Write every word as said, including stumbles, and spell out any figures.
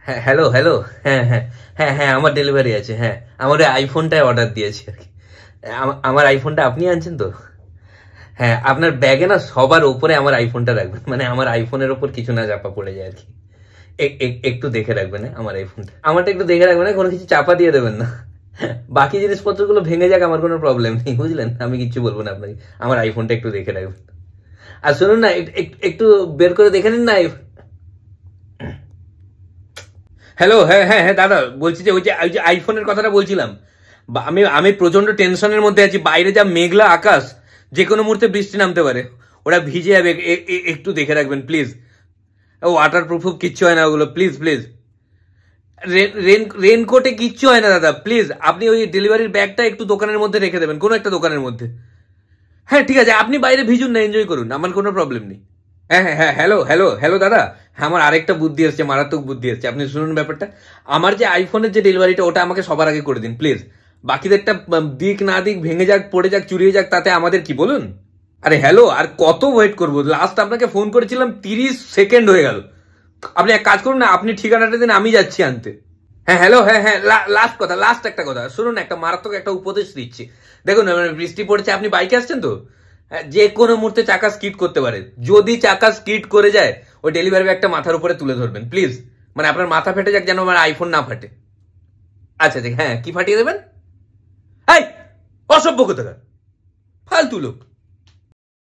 হ্যাঁ hello hello হ্যাঁ হ্যাঁ হ্যাঁ হ্যাঁ আমার ডেলিভারি আছে। হ্যাঁ আমার ওই আইফোনটাই অর্ডার দিয়েছি আর কি। আমা- আমার আইফোনটা আপনি আনছেন তো? হ্যাঁ আপনার ব্যাগে না সবার ওপরে আমার আইফোনটা রাখবেন, মানে আমার আইফোনের ওপর কিছু না চাপা পড়ে যায় আর কি। এ- এ- একটু দেখে রাখবেন হ্যাঁ, আমার আইফোনটা আমারটা একটু দেখে রাখবেন না, কোনো কিছু চাপা দিয়ে দেবেন না। বাকি জিনিসপত্রগুলো ভেঙে যাক, আমার কোনো প্রবলেম নেই, বুঝলেন? আমি কিচ্ছু বলবো না আপনাকে, আমার আইফোনটা একটু দেখে রাখবেন। আর শুনুন না, এক- এক- একটু বের করে দেখে নিন না। হ্যালো, হ্যাঁ হ্যাঁ হ্যাঁ দাদা, বলছি যে ওই যে ওই যে আইফোনের কথাটা বলছিলাম। বা- আমি আমি প্রচন্ড টেনশনের মধ্যে আছি, বাইরে যা মেঘলা আকাশ, যে কোনো মুহূর্তে বৃষ্টি নামতে পারে, ওরা ভিজে যাবে। এ- এ- একটু দেখে রাখবেন প্লিজ। ওয়াটার প্রুফ কিচ্ছু হয় না ওগুলো, প্লিজ প্লিজ। রেন রেনকোটে কিচ্ছু হয় না দাদা, প্লিজ আপনি ওই ডেলিভারির ব্যাগটা একটু দোকানের মধ্যে রেখে দেবেন, কোনো একটা দোকানের মধ্যে। হ্যাঁ ঠিক আছে, আপনি বাইরে ভিজুন না, এনজয় করুন, আমার কোনো প্রবলেম নেই। হ্যাঁ হ্যাঁ হ্যাঁ হ্যালো হ্যালো হ্যালো দাদা, হ্যাঁ আমার আরেকটা বুদ্ধি এসছে, মারাত্মক বুদ্ধি এসছে, আপনি শুনুন ব্যাপারটা। আমার যে আইফোনের যে ডেলিভারিটা, ওটা আমাকে সবার আগে করে দিন প্লিজ। বাকিদেরটা উম, দিক না দিক, ভেঙে যাক, পড়ে যাক, চুরিয়ে যাক, তাতে আমাদের কি বলুন? আরে হ্যালো, আর কত ওয়েট করবো? লাস্ট আপনাকে ফোন করেছিলাম, তিরিশ সেকেন্ড হয়ে গেল। আপনি এক কাজ করুন না, আপনি ঠিকানাটা দিন, আমি যাচ্ছি আনতে। হ্যাঁ হ্যালো হ্যাঁ হ্যাঁ লাস্ট কথা, লাস্ট একটা কথা শুনুন, একটা মারাত্মক একটা উপদেশ দিচ্ছি। দেখুন মানে বৃষ্টি পড়ছে, আপনি বাইকে আসছেন তো, হ্যাঁ, যে কোনো মুহূর্তে চাকা স্কিড করতে পারে। যদি চাকা স্কিড করে যায়, ওই ডেলিভারি ব্যাগটা মাথার উপরে তুলে ধরবেন প্লিজ। মানে আপনার মাথা ফেটে যাক, যেন আমার আইফোন না ফাটে। আচ্ছা আচ্ছা, হ্যাঁ কি ফাটিয়ে দেবেন? এই অসভ্য কোথাকার, ফালতু লোক।